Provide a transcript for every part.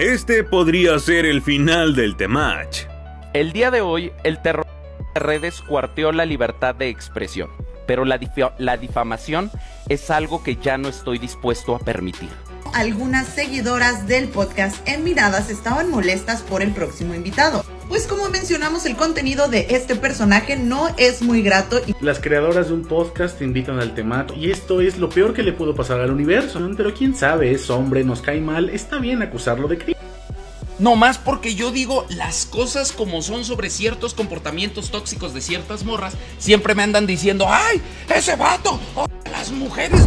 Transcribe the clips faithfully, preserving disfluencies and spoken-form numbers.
Este podría ser el final del Temach. El día de hoy, el terror de redes cuarteó la libertad de expresión, pero la, dif- la difamación es algo que ya no estoy dispuesto a permitir. Algunas seguidoras del podcast en Miradas estaban molestas por el próximo invitado, pues como mencionamos, el contenido de este personaje no es muy grato. Y las creadoras de un podcast te invitan al Temach y esto es lo peor que le pudo pasar al universo, pero quién sabe, es hombre, nos cae mal, está bien acusarlo de crimen. No más porque yo digo las cosas como son sobre ciertos comportamientos tóxicos de ciertas morras. Siempre me andan diciendo, ¡ay, ese vato! ¡Oh, las mujeres!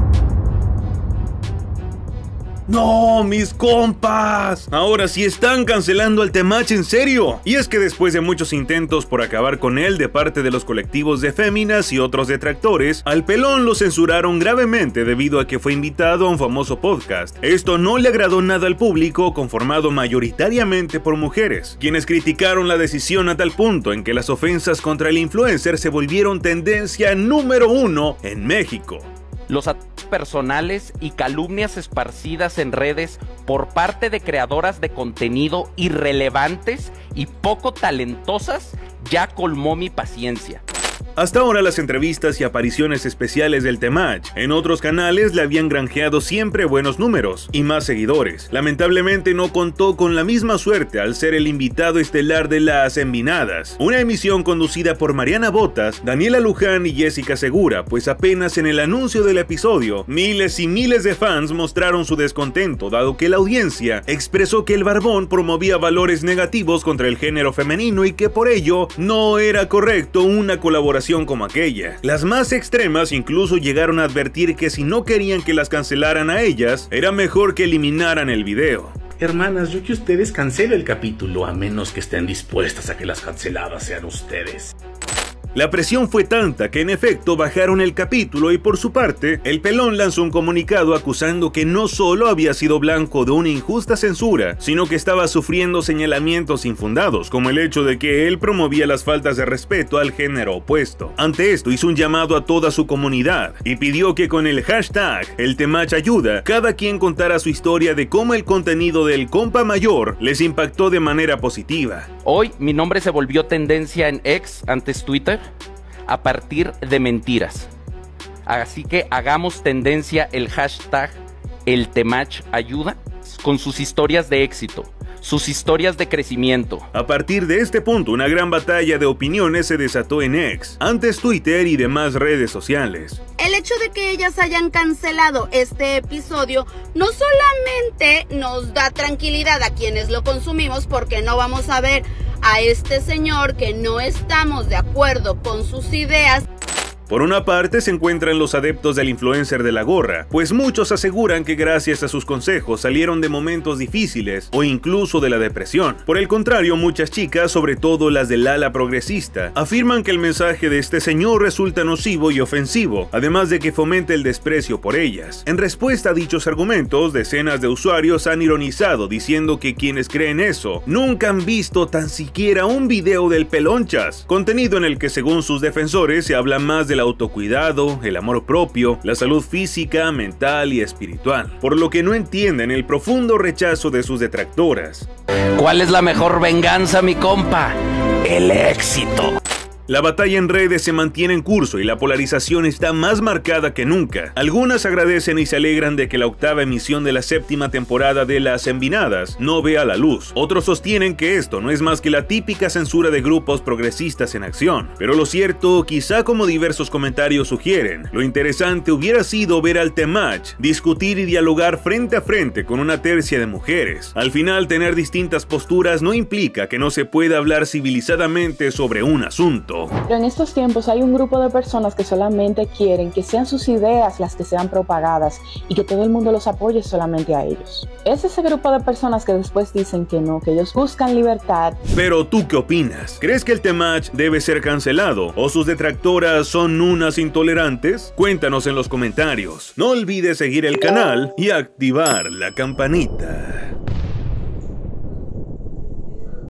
¡No, mis compas! Ahora sí están cancelando al Temach en serio. Y es que después de muchos intentos por acabar con él de parte de los colectivos de féminas y otros detractores, al pelón lo censuraron gravemente debido a que fue invitado a un famoso podcast. Esto no le agradó nada al público, conformado mayoritariamente por mujeres, quienes criticaron la decisión a tal punto en que las ofensas contra el influencer se volvieron tendencia número uno en México. Los ataques personales y calumnias esparcidas en redes por parte de creadoras de contenido irrelevantes y poco talentosas ya colmó mi paciencia. Hasta ahora las entrevistas y apariciones especiales del Temach en otros canales le habían granjeado siempre buenos números y más seguidores. Lamentablemente no contó con la misma suerte al ser el invitado estelar de Las Envinadas, una emisión conducida por Mariana Botas, Daniela Luján y Jessica Segura, pues apenas en el anuncio del episodio, miles y miles de fans mostraron su descontento, dado que la audiencia expresó que el barbón promovía valores negativos contra el género femenino y que por ello no era correcto una colaboración como aquella. Las más extremas incluso llegaron a advertir que si no querían que las cancelaran a ellas, era mejor que eliminaran el video. Hermanas, yo que ustedes cancelen el capítulo a menos que estén dispuestas a que las canceladas sean ustedes. La presión fue tanta que en efecto bajaron el capítulo y por su parte, el pelón lanzó un comunicado acusando que no solo había sido blanco de una injusta censura, sino que estaba sufriendo señalamientos infundados, como el hecho de que él promovía las faltas de respeto al género opuesto. Ante esto hizo un llamado a toda su comunidad y pidió que con el hashtag El Temach Ayuda, cada quien contara su historia de cómo el contenido del compa mayor les impactó de manera positiva. Hoy mi nombre se volvió tendencia en X, antes Twitter, a partir de mentiras. Así que hagamos tendencia el hashtag El Temach Ayuda con sus historias de éxito, sus historias de crecimiento. A partir de este punto, una gran batalla de opiniones se desató en X, antes Twitter y demás redes sociales. El hecho de que ellas hayan cancelado este episodio no solamente nos da tranquilidad a quienes lo consumimos, porque no vamos a ver a este señor que no estamos de acuerdo con sus ideas. Por una parte se encuentran los adeptos del influencer de la gorra, pues muchos aseguran que gracias a sus consejos salieron de momentos difíciles o incluso de la depresión. Por el contrario, muchas chicas, sobre todo las del ala progresista, afirman que el mensaje de este señor resulta nocivo y ofensivo, además de que fomenta el desprecio por ellas. En respuesta a dichos argumentos, decenas de usuarios han ironizado diciendo que quienes creen eso nunca han visto tan siquiera un video del Pelonchas, contenido en el que según sus defensores se habla más de el autocuidado, el amor propio, la salud física, mental y espiritual, por lo que no entienden el profundo rechazo de sus detractoras. ¿Cuál es la mejor venganza, mi compa? El éxito. La batalla en redes se mantiene en curso y la polarización está más marcada que nunca. Algunas agradecen y se alegran de que la octava emisión de la séptima temporada de Las Envinadas no vea la luz. Otros sostienen que esto no es más que la típica censura de grupos progresistas en acción. Pero lo cierto, quizá como diversos comentarios sugieren, lo interesante hubiera sido ver al Temach discutir y dialogar frente a frente con una tercia de mujeres. Al final, tener distintas posturas no implica que no se pueda hablar civilizadamente sobre un asunto. Pero en estos tiempos hay un grupo de personas que solamente quieren que sean sus ideas las que sean propagadas y que todo el mundo los apoye solamente a ellos. Es ese grupo de personas que después dicen que no, que ellos buscan libertad. Pero ¿tú qué opinas? ¿Crees que el Temach debe ser cancelado o sus detractoras son unas intolerantes? Cuéntanos en los comentarios. No olvides seguir el canal y activar la campanita.